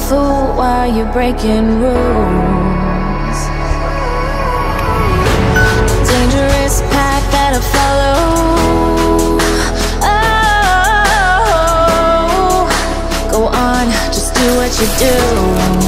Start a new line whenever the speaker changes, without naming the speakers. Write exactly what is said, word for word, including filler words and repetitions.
fool while you're breaking rules. Dangerous path that I follow. Oh, go on, just do what you do.